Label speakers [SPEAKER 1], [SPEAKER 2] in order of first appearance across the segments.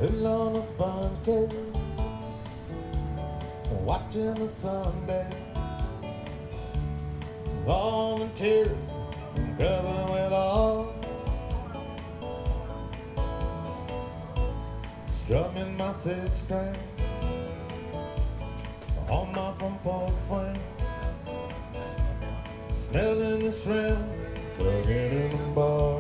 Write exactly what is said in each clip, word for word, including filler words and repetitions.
[SPEAKER 1] Little on a sponge cake, watching the sun bathe. Long and tears covered with all, strumming my six string on my front porch swing, smelling the shrimp cooking in the bar.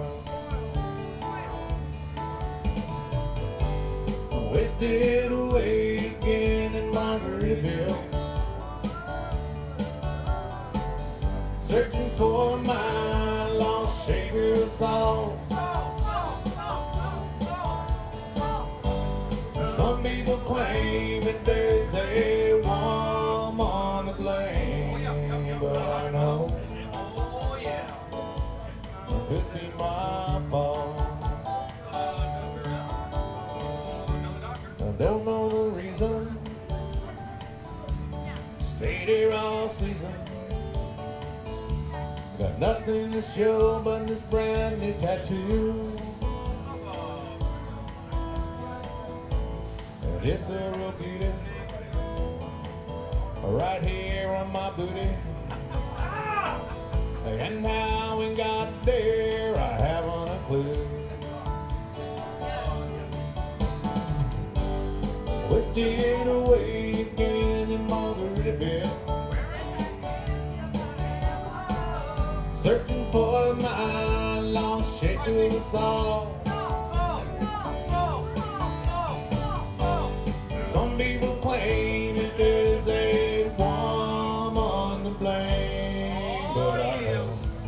[SPEAKER 1] Wasted away again in Margaritaville, searching for my lost shaker of salt. Some people claim that there's a woman to blame, but I know it could be my fault. I don't know the reason, stayed here all season. Got nothing to show but this brand new tattoo. And it's a real beauty, right here on my booty. And how we got there, I haven't a clue. Wasted away again in Margaritaville, searching for my lost shaker of salt. Some people claim that there's a woman to blame, but I know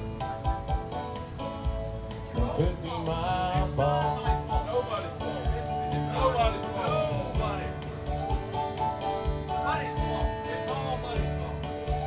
[SPEAKER 1] it could be my fault.
[SPEAKER 2] Nobody's fault. It's nobody's fault. Nobody. Nobody's fault. It's all nobody's fault.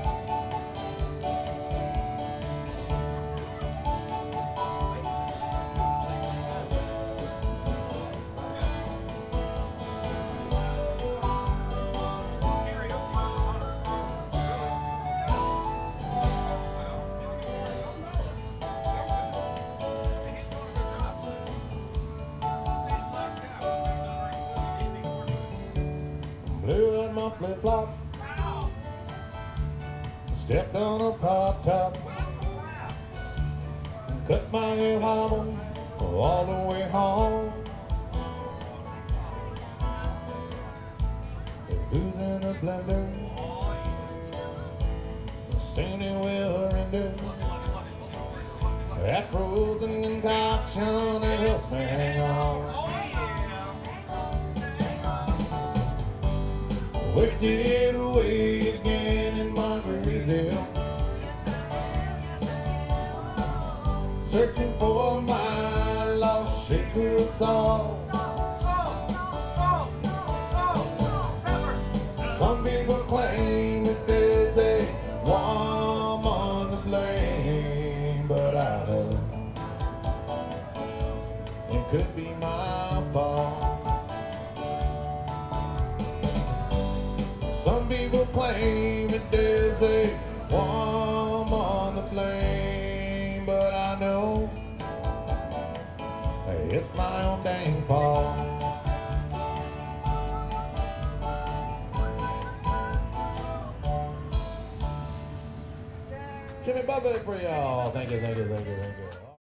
[SPEAKER 1] Blew in my flip-flop, stepped on a pop top, cut my hair hobble all the way home. Booze in a blender, soon it will render. That frozen concoction, it helps me hang on. Wasted away again in Margaritaville, searching for my lost shaker of salt. Some people claim that there's a woman to blame, but I know it could be my fault. Some people claim that there's a woman to blame, but I know hey, it's my own dang fault. Give me Bubba for y'all. Thank you, thank you, thank you, thank you.